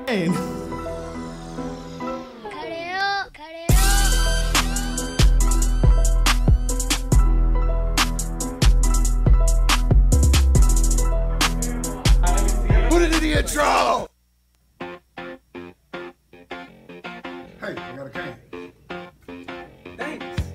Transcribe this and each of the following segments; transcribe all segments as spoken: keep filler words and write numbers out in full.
Put it in the intro! Hey, I got a cane. Thanks.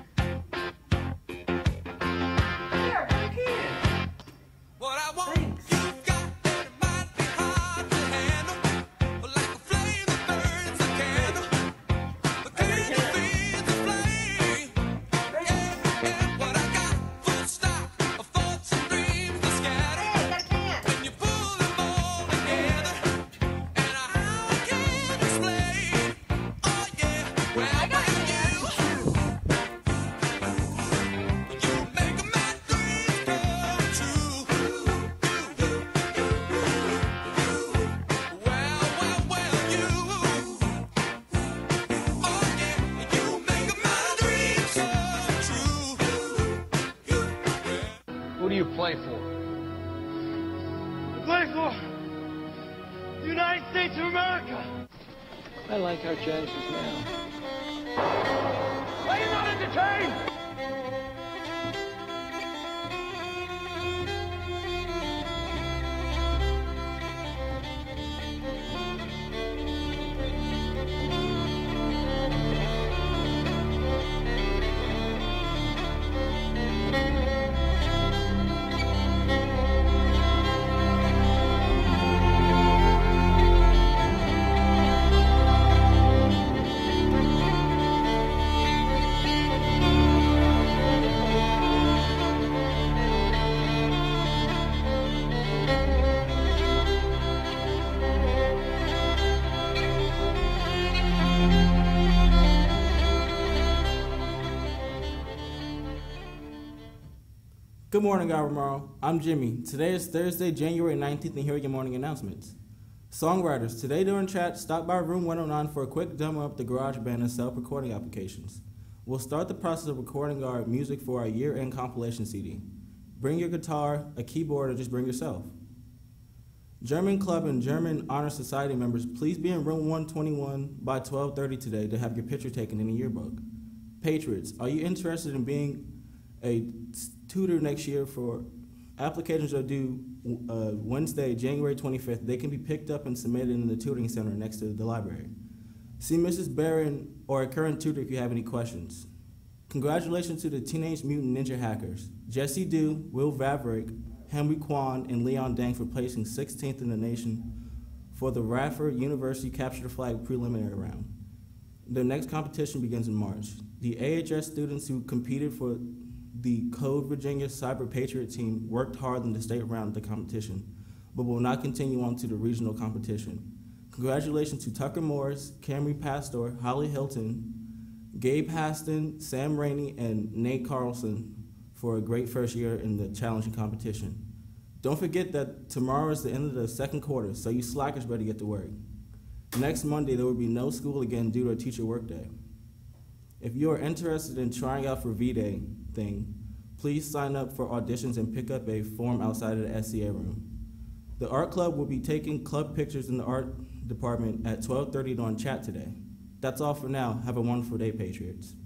Here, have a can. What I want, Thanks. you got that it might be hard to handle, like a flame that burns a candle. The candle feeds the flame. Yeah, yeah. What I got, full stock of thoughts and dreams to scatter. Hey, got a can. When you pull them all together, and I can't explain. Oh yeah, well, I got well, a can. you, you make my dreams come true. Well, well, well, you, oh yeah, you make my dreams come true. Who do you play for? Play for the United States of America. I like our chances now. Are you not entertained? Good morning, Albemarle. I'm Jimmy. Today is Thursday, January nineteenth, and here are your morning announcements. Songwriters, today during chat, stop by room one oh nine for a quick demo of the GarageBand and self-recording applications. We'll start the process of recording our music for our year-end compilation C D. Bring your guitar, a keyboard, or just bring yourself. German Club and German Honor Society members, please be in room one twenty-one by twelve thirty today to have your picture taken in a yearbook. Patriots, are you interested in being a tutor next year? For applications are due uh, Wednesday, January twenty-fifth. They can be picked up and submitted in the tutoring center next to the library. See Missus Barron or a current tutor if you have any questions. Congratulations to the Teenage Mutant Ninja Hackers, Jesse Dew, Will Vavrick, Henry Kwan, and Leon Dang for placing sixteenth in the nation for the Radford University Capture the Flag preliminary round. Their next competition begins in March. The A H S students who competed for the Code Virginia Cyber Patriot team worked hard in the state round of the competition, but will not continue on to the regional competition. Congratulations to Tucker Morris, Camry Pastor, Holly Hilton, Gabe Haston, Sam Rainey, and Nate Carlson for a great first year in the challenging competition. Don't forget that tomorrow is the end of the second quarter, so you slackers better get to work. Next Monday, there will be no school again due to a teacher workday. If you are interested in trying out for V-Day thing, please sign up for auditions and pick up a form outside of the S C A room. The art club will be taking club pictures in the art department at twelve thirty during chat today. That's all for now. Have a wonderful day, Patriots.